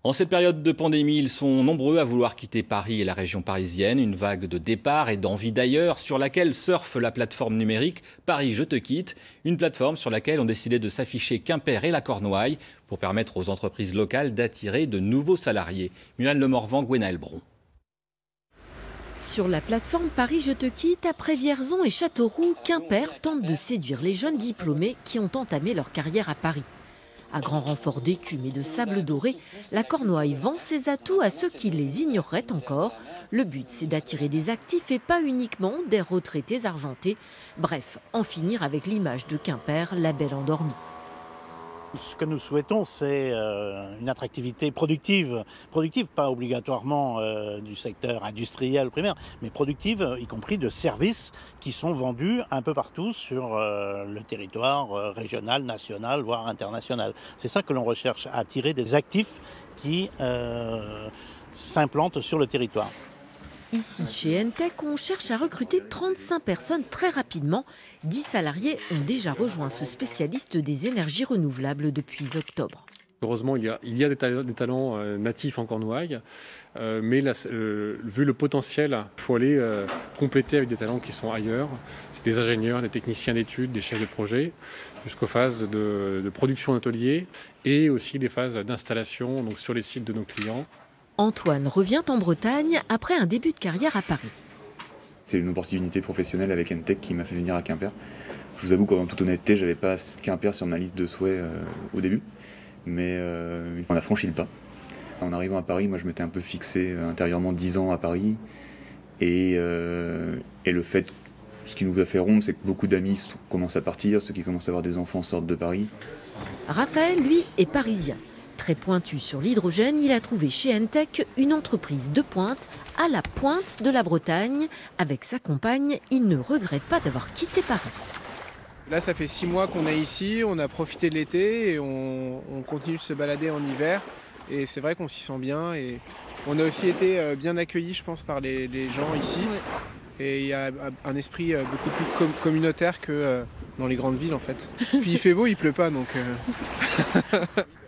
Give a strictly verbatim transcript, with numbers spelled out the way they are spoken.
En cette période de pandémie, ils sont nombreux à vouloir quitter Paris et la région parisienne. Une vague de départ et d'envie d'ailleurs sur laquelle surfe la plateforme numérique Paris Je Te Quitte. Une plateforme sur laquelle ont décidé de s'afficher Quimper et la Cornouaille pour permettre aux entreprises locales d'attirer de nouveaux salariés. Muan Lemorvan, Gwenaël Bron. Sur la plateforme Paris Je Te Quitte, après Vierzon et Châteauroux, Quimper tente de séduire les jeunes diplômés qui ont entamé leur carrière à Paris. À grand renfort d'écume et de sable doré, la Cornouaille vend ses atouts à ceux qui les ignoreraient encore. Le but, c'est d'attirer des actifs et pas uniquement des retraités argentés. Bref, en finir avec l'image de Quimper, la belle endormie. Ce que nous souhaitons, c'est euh, une attractivité productive. Productive, pas obligatoirement euh, du secteur industriel primaire, mais productive, y compris de services qui sont vendus un peu partout sur euh, le territoire euh, régional, national, voire international. C'est ça que l'on recherche, à attirer des actifs qui euh, s'implantent sur le territoire. Ici, chez Entech, on cherche à recruter trente-cinq personnes très rapidement. dix salariés ont déjà rejoint ce spécialiste des énergies renouvelables depuis octobre. Heureusement, il y a, il y a des, talents, des talents euh, natifs en Cornouailles, euh, mais là, euh, vu le potentiel, il faut aller euh, compléter avec des talents qui sont ailleurs. C'est des ingénieurs, des techniciens d'études, des chefs de projet, jusqu'aux phases de, de production d'ateliers et aussi les phases d'installation donc sur les sites de nos clients. Antoine revient en Bretagne après un début de carrière à Paris. C'est une opportunité professionnelle avec Entech qui m'a fait venir à Quimper. Je vous avoue qu'en toute honnêteté, je n'avais pas Quimper sur ma liste de souhaits euh, au début, mais euh, on a franchi le pas. En arrivant à Paris, moi je m'étais un peu fixé euh, intérieurement dix ans à Paris, et, euh, et le fait, ce qui nous a fait rompre, c'est que beaucoup d'amis commencent à partir, ceux qui commencent à avoir des enfants sortent de Paris. Raphaël, lui, est parisien. Très pointu sur l'hydrogène, il a trouvé chez Entech une entreprise de pointe à la pointe de la Bretagne. Avec sa compagne, il ne regrette pas d'avoir quitté Paris. Là, ça fait six mois qu'on est ici, on a profité de l'été et on, on continue de se balader en hiver. Et c'est vrai qu'on s'y sent bien. Et on a aussi été bien accueillis, je pense, par les, les gens ici. Oui. Et il y a un esprit beaucoup plus com communautaire que dans les grandes villes, en fait. Puis il fait beau, il pleut pas, donc... Euh...